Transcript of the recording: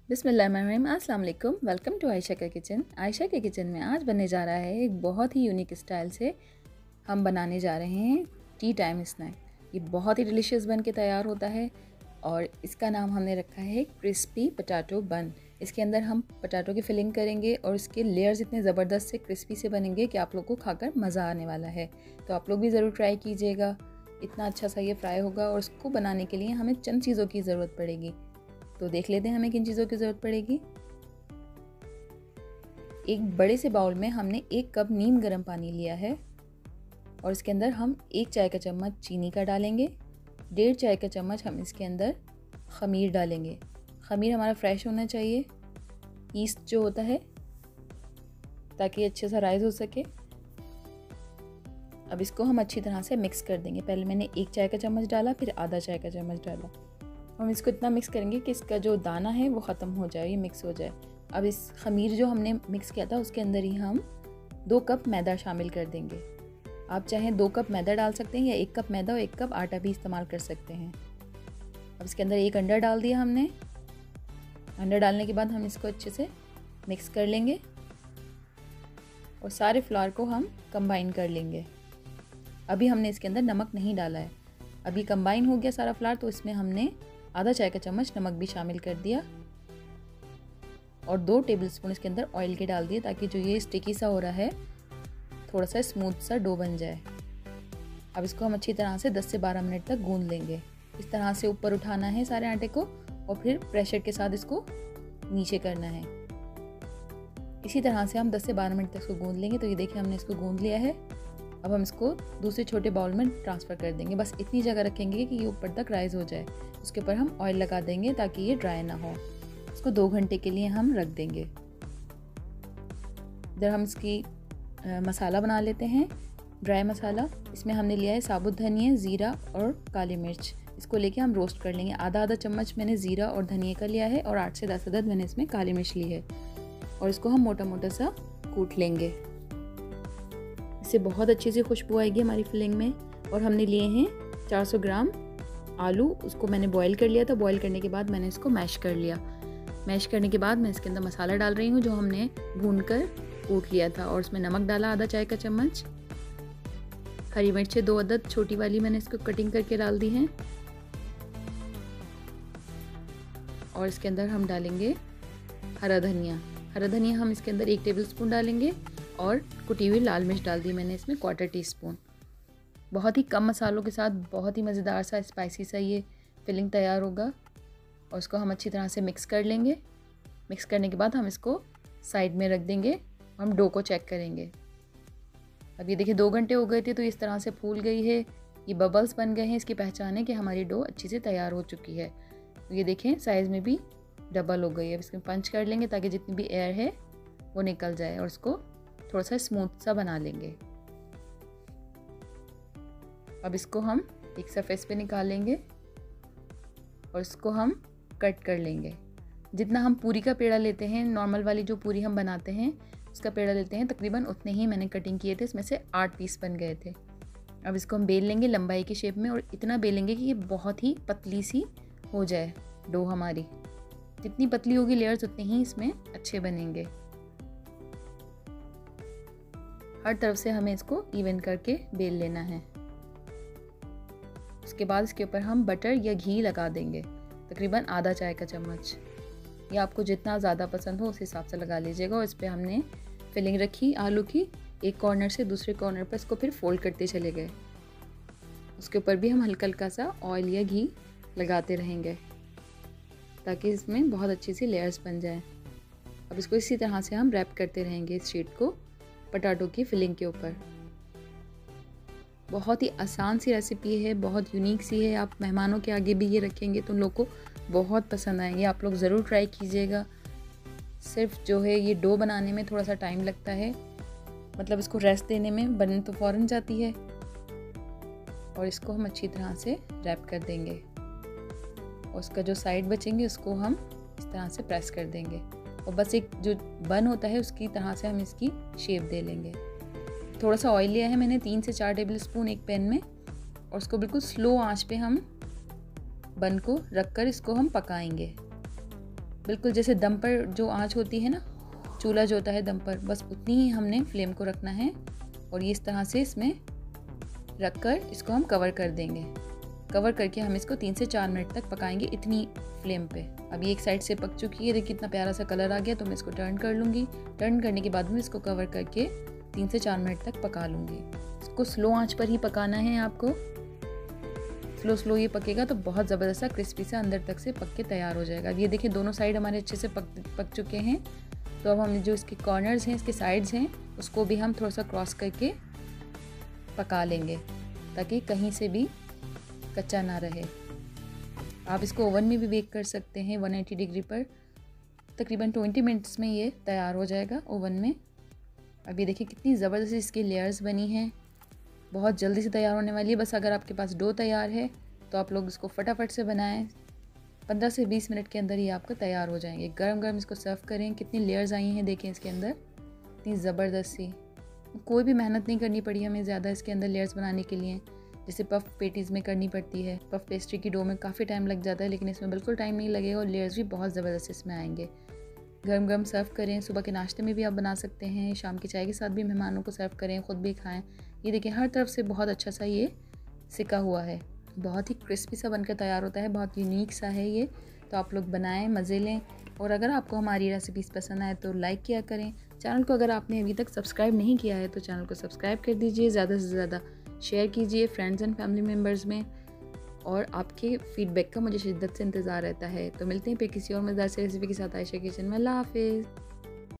बिस्मिल्लाहिर्रहमानिर्रहीम, अस्सलाम वालेकुम। वेलकम टू आयशा का किचन। आयशा के किचन में आज बनने जा रहा है एक बहुत ही यूनिक स्टाइल से हम बनाने जा रहे हैं टी टाइम स्नैक। ये बहुत ही डिलीशियस बन के तैयार होता है और इसका नाम हमने रखा है क्रिस्पी पोटैटो बन। इसके अंदर हम पोटैटो की फिलिंग करेंगे और इसके लेयर्स इतने ज़बरदस्त से क्रिस्पी से बनेंगे कि आप लोग को खाकर मज़ा आने वाला है। तो आप लोग भी ज़रूर ट्राई कीजिएगा। इतना अच्छा सा ये फ्राई होगा और इसको बनाने के लिए हमें चंद चीज़ों की ज़रूरत पड़ेगी। तो देख लेते हैं हमें किन चीज़ों की ज़रूरत पड़ेगी। एक बड़े से बाउल में हमने 1 कप नीम गर्म पानी लिया है और इसके अंदर हम 1 चाय का चम्मच चीनी का डालेंगे। 1.5 चाय का चम्मच हम इसके अंदर खमीर डालेंगे। खमीर हमारा फ्रेश होना चाहिए, ईस्ट जो होता है, ताकि अच्छे से राइज हो सके। अब इसको हम अच्छी तरह से मिक्स कर देंगे। पहले मैंने 1 चाय का चम्मच डाला, फिर आधा चाय का चम्मच डाला। हम इसको इतना मिक्स करेंगे कि इसका जो दाना है वो ख़त्म हो जाए, ये मिक्स हो जाए। अब इस खमीर जो हमने मिक्स किया था उसके अंदर ही हम 2 कप मैदा शामिल कर देंगे। आप चाहें 2 कप मैदा डाल सकते हैं या 1 कप मैदा और 1 कप आटा भी इस्तेमाल कर सकते हैं। अब इसके अंदर 1 अंडा डाल दिया हमने। अंडा डालने के बाद हम इसको अच्छे से मिक्स कर लेंगे और सारे फ्लावर को हम कंबाइन कर लेंगे। अभी हमने इसके अंदर नमक नहीं डाला है। अभी कंबाइन हो गया सारा फ्लावर, तो इसमें हमने आधा चाय का चम्मच नमक भी शामिल कर दिया और 2 टेबलस्पून इसके अंदर ऑयल के डाल दिए, ताकि जो ये स्टिकी सा हो रहा है थोड़ा सा स्मूथ सा डो बन जाए। अब इसको हम अच्छी तरह से 10 से 12 मिनट तक गूंद लेंगे। इस तरह से ऊपर उठाना है सारे आटे को और फिर प्रेशर के साथ इसको नीचे करना है। इसी तरह से हम 10 से 12 मिनट तक इसको गूंद लेंगे। तो ये देखिए हमने इसको गूंद लिया है। अब हम इसको दूसरे छोटे बाउल में ट्रांसफ़र कर देंगे। बस इतनी जगह रखेंगे कि ये ऊपर तक राइज हो जाए। उसके ऊपर हम ऑयल लगा देंगे ताकि ये ड्राई ना हो। इसको 2 घंटे के लिए हम रख देंगे। इधर हम इसकी मसाला बना लेते हैं, ड्राई मसाला। इसमें हमने लिया है साबुत धनिया, ज़ीरा और काली मिर्च। इसको लेके हम रोस्ट कर लेंगे। आधा चम्मच मैंने ज़ीरा और धनिया का लिया है और 8 से 10 अदद मैंने इसमें काली मिर्च ली है और इसको हम मोटा मोटा सा कूट लेंगे। इससे बहुत अच्छी सी खुशबू आएगी हमारी फिलिंग में। और हमने लिए हैं 400 ग्राम आलू। उसको मैंने बॉईल कर लिया था। बॉईल करने के बाद मैंने इसको मैश कर लिया। मैश करने के बाद मैं इसके अंदर मसाला डाल रही हूँ जो हमने भूनकर कूट लिया था और उसमें नमक डाला आधा चाय का चम्मच। हरी मिर्चें 2 अदद छोटी वाली मैंने इसको कटिंग करके डाल दी हैं और इसके अंदर हम डालेंगे हरा धनिया। हरा धनिया हम इसके अंदर 1 टेबलस्पून डालेंगे और कुटी हुई लाल मिर्च डाल दी मैंने इसमें 1/4 टीस्पून। बहुत ही कम मसालों के साथ बहुत ही मज़ेदार सा स्पाइसी सा ये फिलिंग तैयार होगा और इसको हम अच्छी तरह से मिक्स कर लेंगे। मिक्स करने के बाद हम इसको साइड में रख देंगे। हम डो को चेक करेंगे। अब ये देखिए 2 घंटे हो गए थे, तो इस तरह से फूल गई है, ये बबल्स बन गए हैं। इसकी पहचान है कि हमारी डो अच्छी से तैयार हो चुकी है। तो ये देखें साइज़ में भी डबल हो गई है। अब इसमें पंच कर लेंगे ताकि जितनी भी एयर है वो निकल जाए और इसको थोड़ा सा स्मूथ सा बना लेंगे। अब इसको हम एक सरफेस पे निकालेंगे और इसको हम कट कर लेंगे। जितना हम पूरी का पेड़ा लेते हैं, नॉर्मल वाली जो पूरी हम बनाते हैं उसका पेड़ा लेते हैं, तकरीबन उतने ही मैंने कटिंग किए थे। इसमें से 8 पीस बन गए थे। अब इसको हम बेल लेंगे लंबाई की शेप में और इतना बेलेंगे कि ये बहुत ही पतली सी हो जाए डो हमारी। जितनी पतली होगी लेयर्स उतने ही इसमें अच्छे बनेंगे। हर तरफ से हमें इसको इवन करके बेल लेना है। उसके बाद इसके ऊपर हम बटर या घी लगा देंगे, तकरीबन आधा चाय का चम्मच। या आपको जितना ज़्यादा पसंद हो उस हिसाब से लगा लीजिएगा। और इस पर हमने फिलिंग रखी आलू की। एक कॉर्नर से दूसरे कॉर्नर पर इसको फिर फोल्ड करते चले गए। उसके ऊपर भी हम हल्का हल्का सा ऑयल या घी लगाते रहेंगे ताकि इसमें बहुत अच्छी सी लेयर्स बन जाएं। अब इसको इसी तरह से हम रैप करते रहेंगे इस शीट को पोटैटो की फिलिंग के ऊपर। बहुत ही आसान सी रेसिपी है, बहुत यूनिक सी है। आप मेहमानों के आगे भी ये रखेंगे तो उन लोगों को बहुत पसंद आएंगे। आप लोग ज़रूर ट्राई कीजिएगा। सिर्फ जो है ये डो बनाने में थोड़ा सा टाइम लगता है, मतलब इसको रेस्ट देने में, बन तो फ़ौरन जाती है। और इसको हम अच्छी तरह से रैप कर देंगे और उसका जो साइड बचेंगे उसको हम इस तरह से प्रेस कर देंगे और बस एक जो बन होता है उसकी तरह से हम इसकी शेप दे लेंगे। थोड़ा सा ऑयल लिया है मैंने 3 से 4 टेबलस्पून एक पैन में और उसको बिल्कुल स्लो आंच पे हम बन को रखकर इसको हम पकाएंगे। बिल्कुल जैसे दम पर जो आँच होती है ना, चूल्हा जो होता है दम पर, बस उतनी ही हमने फ्लेम को रखना है। और ये इस तरह से इसमें रख कर इसको हम कवर कर देंगे। कवर करके हम इसको 3 से 4 मिनट तक पकाएंगे इतनी फ्लेम पे। अभी एक साइड से पक चुकी है, देखिए कितना प्यारा सा कलर आ गया। तो मैं इसको टर्न कर लूँगी। टर्न करने के बाद में इसको कवर करके 3 से 4 मिनट तक पका लूँगी। इसको स्लो आंच पर ही पकाना है आपको। स्लो ये पकेगा तो बहुत ज़बरदस्त सा क्रिस्पी सा अंदर तक से पक के तैयार हो जाएगा। अब ये देखिए दोनों साइड हमारे अच्छे से पक चुके हैं। तो अब हमने जो इसके कॉर्नर्स हैं, इसके साइड्स हैं, उसको भी हम थोड़ा सा क्रॉस करके पका लेंगे ताकि कहीं से भी कच्चा ना रहे। आप इसको ओवन में भी बेक कर सकते हैं 180 डिग्री पर। तकरीबन 20 मिनट्स में ये तैयार हो जाएगा ओवन में। अभी देखिए कितनी ज़बरदस्त इसकी लेयर्स बनी हैं। बहुत जल्दी से तैयार होने वाली है। बस अगर आपके पास डो तैयार है तो आप लोग इसको फटाफट से बनाएं। 15 से 20 मिनट के अंदर ये आपका तैयार हो जाएंगे। गरम गरम इसको सर्व करें। कितनी लेयर्स आई हैं देखें इसके अंदर, इतनी ज़बरदस्त सी। कोई भी मेहनत नहीं करनी पड़ी हमें ज़्यादा इसके अंदर लेयर्स बनाने के लिए, जैसे पफ़ पेटीज़ में करनी पड़ती है। पफ़ पेस्ट्री की डो में काफ़ी टाइम लग जाता है, लेकिन इसमें बिल्कुल टाइम नहीं लगेगा और लेयर्स भी बहुत ज़बरदस्त इसमें आएंगे। गरम गरम सर्व करें। सुबह के नाश्ते में भी आप बना सकते हैं, शाम की चाय के साथ भी मेहमानों को सर्व करें, ख़ुद भी खाएं। ये देखिए हर तरफ से बहुत अच्छा सा ये सिका हुआ है, बहुत ही क्रिस्पी सा बनकर तैयार होता है, बहुत यूनिक सा है ये। तो आप लोग बनाएं, मज़े लें। और अगर आपको हमारी रेसिपीज़ पसंद आए तो लाइक किया करें। चैनल को अगर आपने अभी तक सब्सक्राइब नहीं किया है तो चैनल को सब्सक्राइब कर दीजिए। ज़्यादा से ज़्यादा शेयर कीजिए फ्रेंड्स एंड फैमिली मेम्बर्स में। और आपके फीडबैक का मुझे शिद्दत से इंतज़ार रहता है। तो मिलते हैं फिर किसी और मज़ेदार से रेसिपी के साथ आयशा किचन में। अल्लाह हाफ़िज़।